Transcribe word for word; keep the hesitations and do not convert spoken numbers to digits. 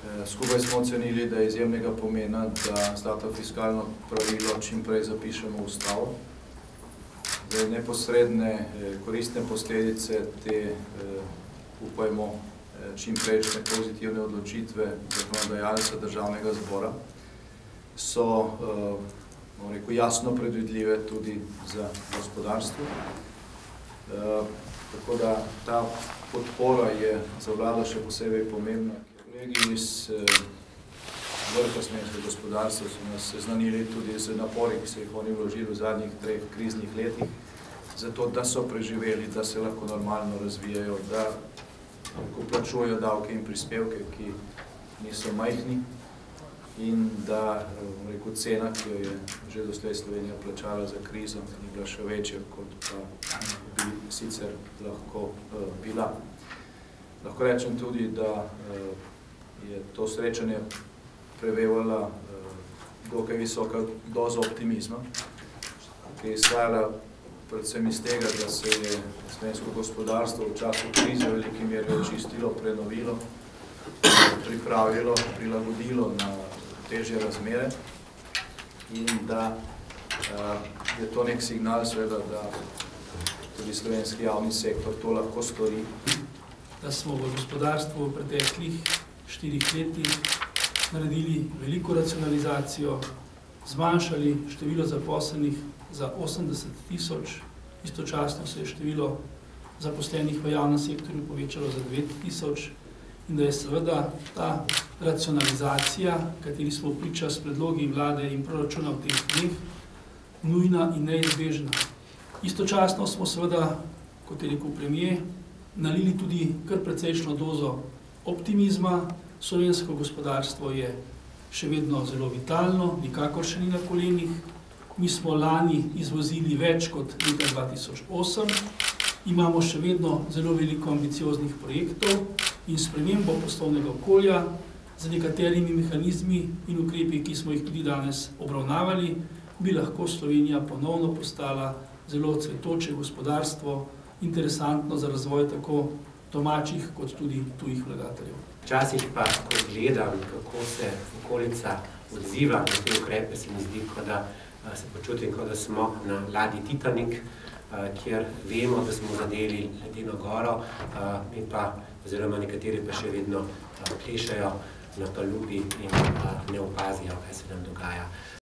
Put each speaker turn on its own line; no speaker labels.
Skupaj smo ocenili, da je izjemnega pomena, da zlato fiskalno pravilo čim prej zapišemo v ustavo. Da neposredne koristne posledice te, upajmo, čim prejšnje pozitivne odločitve zakonodajalca Državnega zbora so, bom rekel, jasno predvidljive tudi za gospodarstvo. Tako da ta podpora je za vlado še posebej pomembna. Kolegi iz vrha slovenskega gospodarstva so nas seznanili tudi z napori, ki so jih oni vložili v zadnjih treh kriznih letih, zato da so preživeli, da se lahko normalno razvijajo, da plačujejo davke in prispevke, ki niso majhni, in da, bom rekel, cena, ki jo je že doslej Slovenija plačala za krizo, ni bila še večja, kot pa bi sicer lahko bila. Lahko rečem tudi, da je to srečanje prevevala dokaj visoka doza optimizma, ki je izhajala predvsem iz tega, da se je slovensko gospodarstvo v času krize v veliki meri očistilo, prenovilo, pripravilo, prilagodilo na težje razmere in da je to nek signal, seveda, da tudi slovenski javni sektor to lahko stori.
Da smo v gospodarstvu v preteklih štirih letih naredili veliko racionalizacijo, zmanjšali število zaposlenih za osemdeset tisoč, istočasno se je število zaposlenih v javnem sektorju povečalo za devet tisoč in da je seveda ta racionalizacija, kateri smo priča s predlogi vlade in proračuna v teh dneh, nujna in neizbežna. Istočasno smo seveda, kot je rekel premier, nalili tudi kar precejšno dozo optimizma. Slovensko gospodarstvo je še vedno zelo vitalno, nikakor še ni na kolenih. Mi smo lani izvozili več kot leta dva tisoč osem, imamo še vedno zelo veliko ambicioznih projektov in spremembo poslovnega okolja z nekaterimi mehanizmi in ukrepi, ki smo jih tudi danes obravnavali, bi lahko Slovenija ponovno postala zelo cvetoče gospodarstvo, interesantno za razvoj tako domačih kot tudi tujih vlagateljev.
Včasih pa, ko gledam, kako se okolica odziva na te ukrepe, se mi zdi, kot da se počutim, kot da smo na ladji Titanik, kjer vemo, da smo zadeli ledeno goro, in pa, oziroma nekateri pa še vedno plešajo na palubi in ne opazijo, kaj se nam dogaja.